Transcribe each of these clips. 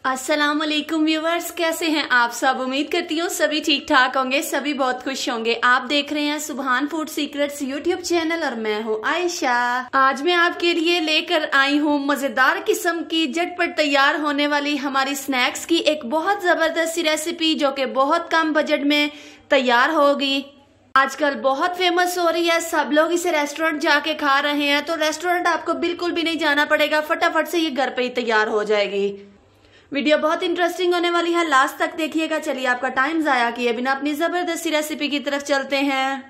अस्सलाम वालेकुम व्यूवर्स, कैसे हैं आप सब। उम्मीद करती हूँ सभी ठीक ठाक होंगे, सभी बहुत खुश होंगे। आप देख रहे हैं सुभान फूड सीक्रेट्स यूट्यूब चैनल और मैं हूँ आयशा। आज मैं आपके लिए लेकर आई हूँ मजेदार किस्म की झटपट तैयार होने वाली हमारी स्नैक्स की एक बहुत जबरदस्त सी रेसिपी जो कि बहुत कम बजट में तैयार होगी। आजकल बहुत फेमस हो रही है, सब लोग इसे रेस्टोरेंट जाके खा रहे हैं, तो रेस्टोरेंट आपको बिल्कुल भी नहीं जाना पड़ेगा, फटाफट से ये घर पे ही तैयार हो जाएगी। वीडियो बहुत इंटरेस्टिंग होने वाली है, लास्ट तक देखिएगा। चलिए आपका टाइम जाया किए बिना अपनी जबरदस्त रेसिपी की तरफ चलते हैं।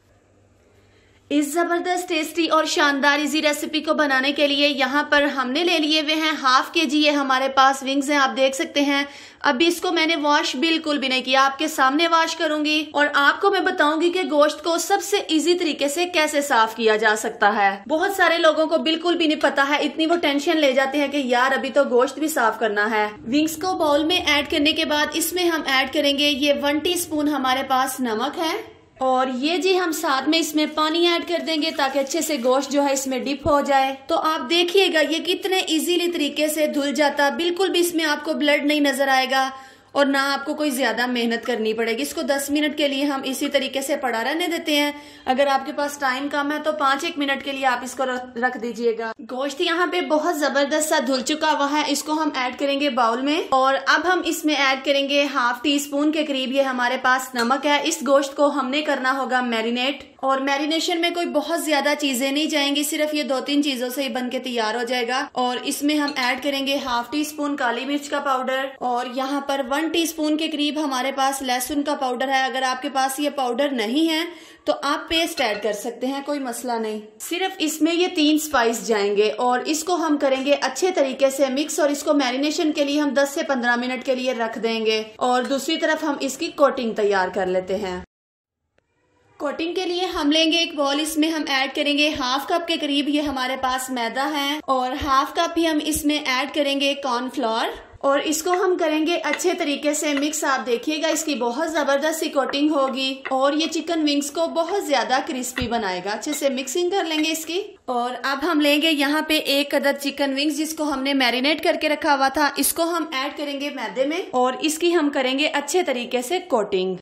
इस जबरदस्त टेस्टी और शानदार इजी रेसिपी को बनाने के लिए यहाँ पर हमने ले लिए हुए हैं हाफ के जी ये हमारे पास विंग्स हैं, आप देख सकते हैं। अभी इसको मैंने वॉश बिल्कुल भी नहीं किया, आपके सामने वॉश करूंगी और आपको मैं बताऊंगी कि गोश्त को सबसे इजी तरीके से कैसे साफ किया जा सकता है। बहुत सारे लोगों को बिल्कुल भी नहीं पता है, इतनी वो टेंशन ले जाते हैं कि यार अभी तो गोश्त भी साफ करना है। विंग्स को बाउल में ऐड करने के बाद इसमें हम ऐड करेंगे ये 1 टीस्पून हमारे पास नमक है और ये जी हम साथ में इसमें पानी ऐड कर देंगे ताकि अच्छे से गोश्त जो है इसमें डिप हो जाए। तो आप देखिएगा ये कितने इजीली तरीके से धुल जाता, बिल्कुल भी इसमें आपको ब्लड नहीं नजर आएगा और ना आपको कोई ज्यादा मेहनत करनी पड़ेगी। इसको 10 मिनट के लिए हम इसी तरीके से पड़ा रहने देते हैं। अगर आपके पास टाइम कम है तो 5-1 मिनट के लिए आप इसको रख दीजिएगा। गोश्त यहाँ पे बहुत जबरदस्त सा धुल चुका हुआ है, इसको हम ऐड करेंगे बाउल में और अब हम इसमें ऐड करेंगे हाफ टी स्पून के करीब ये हमारे पास नमक है। इस गोश्त को हमने करना होगा मैरिनेट और मैरिनेशन में कोई बहुत ज्यादा चीजें नहीं जाएंगी, सिर्फ ये 2-3 चीजों से ही बन के तैयार हो जाएगा। और इसमें हम ऐड करेंगे हाफ टी स्पून काली मिर्च का पाउडर और यहाँ पर 1 टीस्पून के करीब हमारे पास लहसुन का पाउडर है। अगर आपके पास ये पाउडर नहीं है तो आप पेस्ट ऐड कर सकते हैं, कोई मसला नहीं। सिर्फ इसमें ये 3 स्पाइस जाएंगे और इसको हम करेंगे अच्छे तरीके से मिक्स और इसको मैरिनेशन के लिए हम 10 से 15 मिनट के लिए रख देंगे। और दूसरी तरफ हम इसकी कोटिंग तैयार कर लेते हैं। कोटिंग के लिए हम लेंगे एक बॉल, इसमें हम ऐड करेंगे हाफ कप के करीब ये हमारे पास मैदा है और हाफ कप ही हम इसमें ऐड करेंगे कॉर्नफ्लोर और इसको हम करेंगे अच्छे तरीके से मिक्स। आप देखिएगा इसकी बहुत जबरदस्त सी कोटिंग होगी और ये चिकन विंग्स को बहुत ज्यादा क्रिस्पी बनाएगा। अच्छे से मिक्सिंग कर लेंगे इसकी। और अब हम लेंगे यहाँ पे 1 अदद चिकन विंग्स जिसको हमने मैरिनेट करके रखा हुआ था, इसको हम ऐड करेंगे मैदे में और इसकी हम करेंगे अच्छे तरीके से कोटिंग।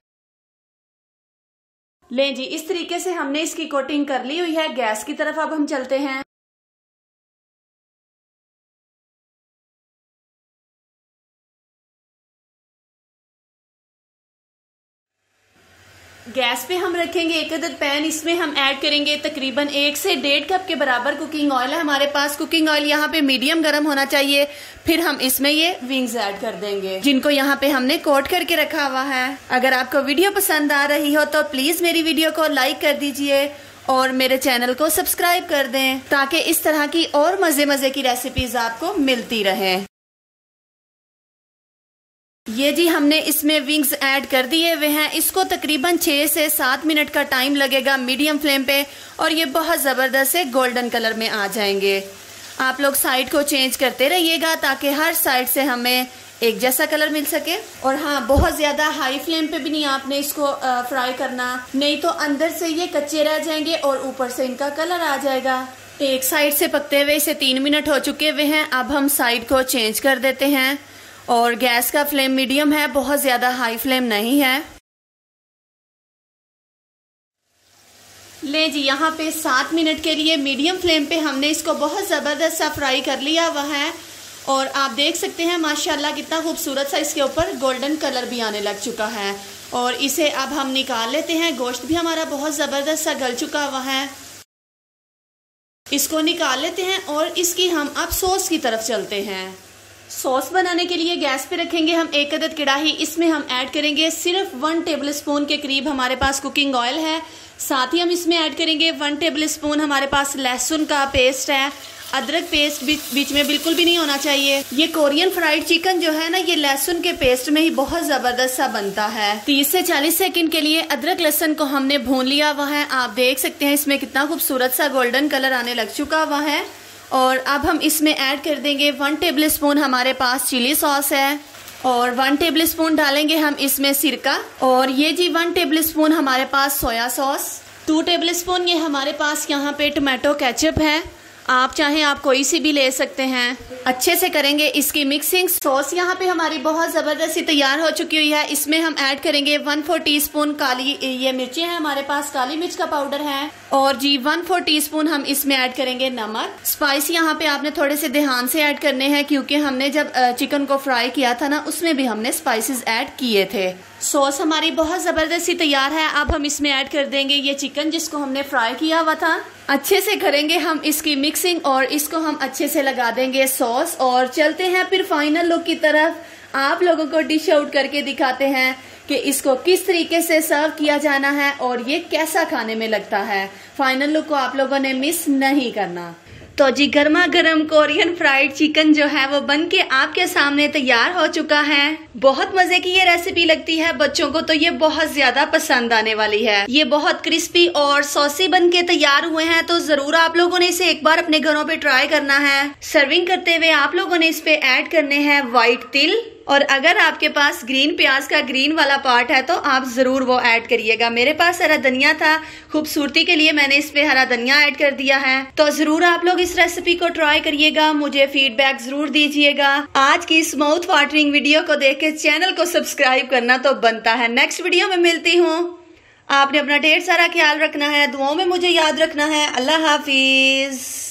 लें जी, इस तरीके से हमने इसकी कोटिंग कर ली हुई है। गैस की तरफ अब हम चलते हैं। गैस पे हम रखेंगे 1 अदद पैन, इसमें हम ऐड करेंगे तकरीबन 1 से 1.5 कप के बराबर कुकिंग ऑयल है हमारे पास। कुकिंग ऑयल यहाँ पे मीडियम गर्म होना चाहिए। फिर हम इसमें ये विंग्स ऐड कर देंगे जिनको यहाँ पे हमने कोट करके रखा हुआ है। अगर आपको वीडियो पसंद आ रही हो तो प्लीज मेरी वीडियो को लाइक कर दीजिए और मेरे चैनल को सब्सक्राइब कर दें ताकि इस तरह की और मजे की रेसिपीज आपको मिलती रहे। ये जी हमने इसमें विंग्स ऐड कर दिए हुए हैं। इसको तकरीबन 6 से 7 मिनट का टाइम लगेगा मीडियम फ्लेम पे और ये बहुत ज़बरदस्त से गोल्डन कलर में आ जाएंगे। आप लोग साइड को चेंज करते रहिएगा ताकि हर साइड से हमें एक जैसा कलर मिल सके। और हाँ, बहुत ज़्यादा हाई फ्लेम पे भी नहीं आपने इसको फ्राई करना, नहीं तो अंदर से ये कच्चे रह जाएंगे और ऊपर से इनका कलर आ जाएगा। एक साइड से पकते हुए इसे 3 मिनट हो चुके हुए हैं। अब हम साइड को चेंज कर देते हैं और गैस का फ्लेम मीडियम है, बहुत ज्यादा हाई फ्लेम नहीं है। ले जी, यहाँ पे 7 मिनट के लिए मीडियम फ्लेम पे हमने इसको बहुत जबरदस्त सा फ्राई कर लिया हुआ है और आप देख सकते हैं माशाल्लाह कितना खूबसूरत सा इसके ऊपर गोल्डन कलर भी आने लग चुका है। और इसे अब हम निकाल लेते हैं। गोश्त भी हमारा बहुत जबरदस्त सा गल चुका हुआ है, इसको निकाल लेते हैं और इसकी हम अब सॉस की तरफ चलते हैं। सॉस बनाने के लिए गैस पे रखेंगे हम 1 अदद कढ़ाई, इसमें हम ऐड करेंगे सिर्फ 1 टेबल स्पून के करीब हमारे पास कुकिंग ऑयल है। साथ ही हम इसमें ऐड करेंगे 1 टेबल स्पून हमारे पास लहसुन का पेस्ट है। अदरक पेस्ट बीच में बिल्कुल भी नहीं होना चाहिए। ये कोरियन फ्राइड चिकन जो है ना, ये लहसुन के पेस्ट में ही बहुत जबरदस्त सा बनता है। 30 से 40 सेकंड के लिए अदरक लहसुन को हमने भून लिया हुआ है। आप देख सकते हैं इसमें कितना खूबसूरत सा गोल्डन कलर आने लग चुका हुआ है। और अब हम इसमें ऐड कर देंगे 1 टेबल स्पून हमारे पास चिली सॉस है और 1 टेबल स्पून डालेंगे हम इसमें सिरका और ये जी 1 टेबल स्पून हमारे पास सोया सॉस, 2 टेबल स्पून ये हमारे पास यहाँ पे टोमेटो केचप है। आप चाहें आप कोई सी भी ले सकते हैं। अच्छे से करेंगे इसकी मिक्सिंग। सॉस यहाँ पे हमारी बहुत ज़बरदस्ती तैयार हो चुकी हुई है। इसमें हम ऐड करेंगे 1/4 टीस्पून काली ये मिर्ची है, हमारे पास काली मिर्च का पाउडर है। और जी 1/4 टीस्पून हम इसमें ऐड करेंगे नमक। स्पाइस यहाँ पे आपने थोड़े से ध्यान से ऐड करने हैं, क्योंकि हमने जब चिकन को फ्राई किया था ना, उसमें भी हमने स्पाइसेस ऐड किए थे। सॉस हमारी बहुत ज़बरदस्ती तैयार है। अब हम इसमें ऐड कर देंगे ये चिकन जिसको हमने फ्राई किया हुआ था। अच्छे से करेंगे हम इसकी मिक्सिंग और इसको हम अच्छे से लगा देंगे सॉस। और चलते हैं फिर फाइनल लुक की तरफ। आप लोगों को डिश आउट करके दिखाते हैं कि इसको किस तरीके से सर्व किया जाना है और ये कैसा खाने में लगता है। फाइनल लुक को आप लोगों ने मिस नहीं करना। तो जी गर्मा गर्म कोरियन फ्राइड चिकन जो है वो बन के आपके सामने तैयार हो चुका है। बहुत मजे की ये रेसिपी लगती है बच्चों को, तो ये बहुत ज्यादा पसंद आने वाली है। ये बहुत क्रिस्पी और सॉसी बन के तैयार हुए हैं, तो जरूर आप लोगों ने इसे एक बार अपने घरों पे ट्राई करना है। सर्विंग करते हुए आप लोगों ने इस पे ऐड करने हैं व्हाइट तिल, और अगर आपके पास ग्रीन प्याज का ग्रीन वाला पार्ट है तो आप जरूर वो ऐड करिएगा। मेरे पास हरा धनिया था, खूबसूरती के लिए मैंने इस पे हरा धनिया ऐड कर दिया है। तो जरूर आप लोग इस रेसिपी को ट्राई करिएगा, मुझे फीडबैक जरूर दीजिएगा। आज की इस माउथ वाटरिंग वीडियो को देख के चैनल को सब्सक्राइब करना तो बनता है। नेक्स्ट वीडियो में मिलती हूँ। आपने अपना ढेर सारा ख्याल रखना है, दुआओं में मुझे याद रखना है। अल्लाह हाफिज।